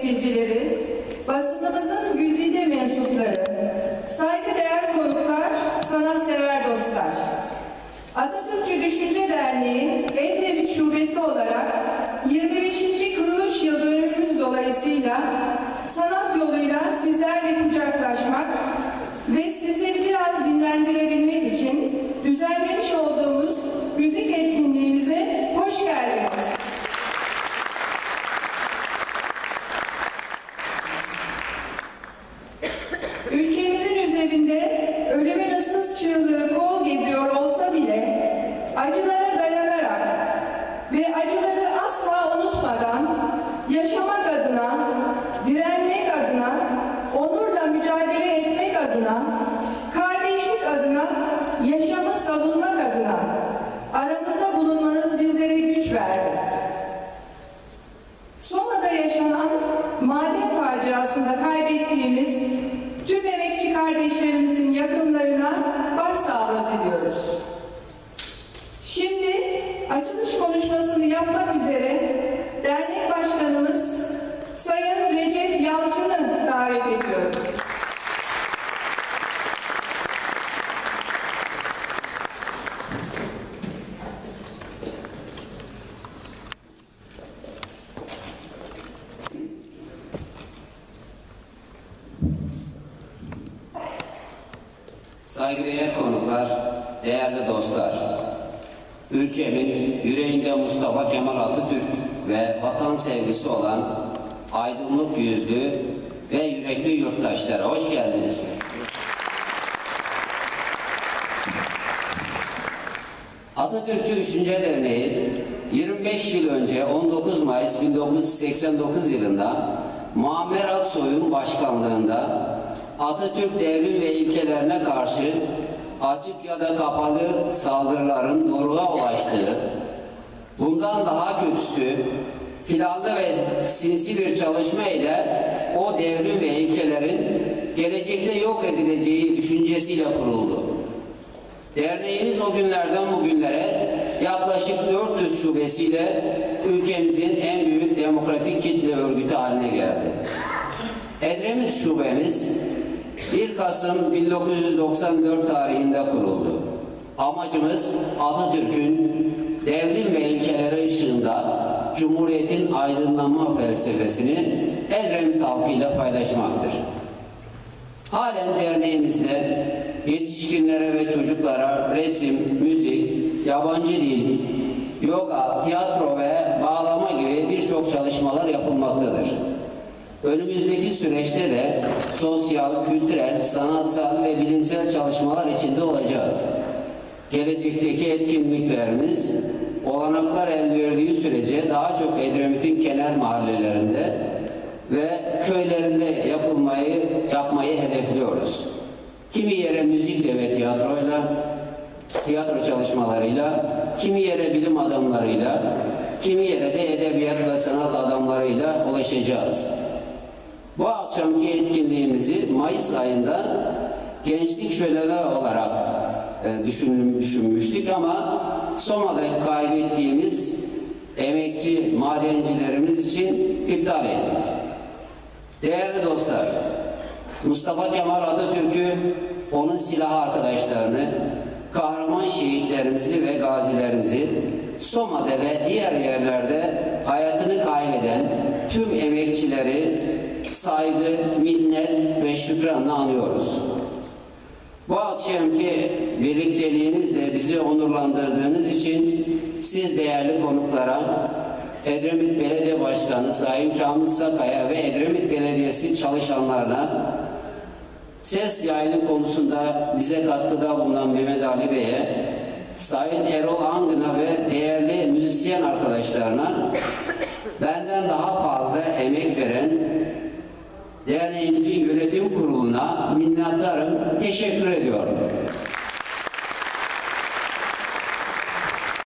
temsilcileri, basınımızın güzide mensupları, saygıdeğer konuklar, sanatsever dostlar. Atatürkçü Düşünce Derneği Edremit Şubesi olarak 25. kuruluş yıl dönümümüz dolayısıyla sanat yoluyla sizlerle kucaklaşmak ve sizleri biraz dinlendirebilmek için düzenlemiş olduğumuz müzik etkinliğimize hoş geldiniz. Ülkemizin üzerinde ölümün ıssız çığlığı kol geziyor olsa bile acılara dayanarak ve acıları asla unutmadan yaşamak adına, direnmek adına, onurla mücadele etmek adına, kardeşlik adına, yaşamı savunmak adına aramızda bulunmanız bizlere güç verdi. Soma'da yaşanan maden faciasında kaybettiğimiz tüm emekçi kardeşlerimizin yakınlarına başsağlığı diliyoruz. Şimdi açılış konuşmasını yapmak üzere dernek başkanımız Sayın Recep Yalçın'ı davet ediyorum. Saygıdeğer konuklar, değerli dostlar, ülkemin yüreğinde Mustafa Kemal Atatürk ve vatan sevgisi olan aydınlık yüzlü ve yürekli yurttaşlara hoş geldiniz. Atatürkçü Düşünce Derneği 25 yıl önce 19 Mayıs 1989 yılında Muammer Aksoy'un başkanlığında Atatürk devrim ve ilkelerine karşı açık ya da kapalı saldırıların doruğa ulaştığı, bundan daha kötüsü planlı ve sinsi bir çalışma ile o devrim ve ilkelerin gelecekte yok edileceği düşüncesiyle kuruldu. Derneğimiz o günlerden bugünlere yaklaşık 400 şubesiyle ülkemizin en büyük demokratik kitle örgütü haline geldi. Edremit Şubemiz 1 Kasım 1994 tarihinde kuruldu. Amacımız Atatürk'ün devrim ve ilkeleri ışığında Cumhuriyet'in aydınlanma felsefesini Edremit halkıyla paylaşmaktır. Halen derneğimizde yetişkinlere ve çocuklara resim, müzik, yabancı dil, yoga, tiyatro ve bağlama gibi birçok çalışmalar yapılmaktadır. Önümüzdeki süreçte de sosyal, kültürel, sanatsal ve bilimsel çalışmalar içinde olacağız. Gelecekteki etkinliklerimiz olanaklar el verdiği sürece daha çok Edremit'in kenar mahallelerinde ve köylerinde yapmayı hedefliyoruz. Kimi yere müzikle ve tiyatro çalışmalarıyla, kimi yere bilim adamlarıyla, kimi yere de edebiyat ve sanat adamlarıyla ulaşacağız. Bu akşamki etkinliğimizi Mayıs ayında gençlik şöleleri olarak düşünmüştük ama Soma'da kaybettiğimiz emekçi madencilerimiz için iptal ettik. Değerli dostlar, Mustafa Kemal Atatürk'ü, onun silah arkadaşlarını, kahraman şehitlerimizi ve gazilerimizi, Soma'da ve diğer yerlerde hayatını kaybeden tüm emekçileri saygı, minnet ve şükranla anıyoruz. Bu akşamki birlikteliğinizle bizi onurlandırdığınız için siz değerli konuklara, Edremit Belediye Başkanı Sayın Kamil Sakaya ve Edremit Belediyesi çalışanlarına, ses yayını konusunda bize katkıda bulunan Mehmet Ali Bey'e, Sayın Erol Angın'a ve değerli müzisyen arkadaşlarına, benden daha fazla emek veren derneğimizin yönetim kuruluna minnettarım, teşekkür ediyorum.